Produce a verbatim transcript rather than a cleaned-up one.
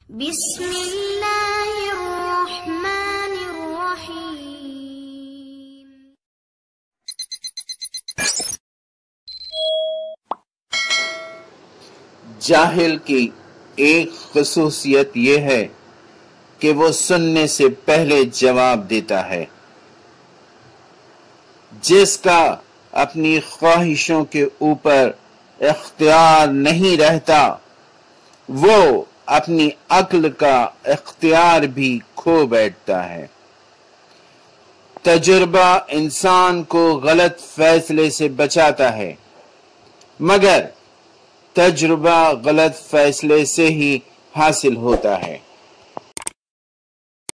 बिस्मिल्लाहिर्रहमानिर्रहीम। जाहिल की एक खसूसियत यह है कि वो सुनने से पहले जवाब देता है। जिसका अपनी ख्वाहिशों के ऊपर इख्तियार नहीं रहता, वो अपनी अक्ल का इख्तियार भी खो बैठता है। तजुर्बा इंसान को गलत फैसले से बचाता है, मगर तजुर्बा गलत फैसले से ही हासिल होता है।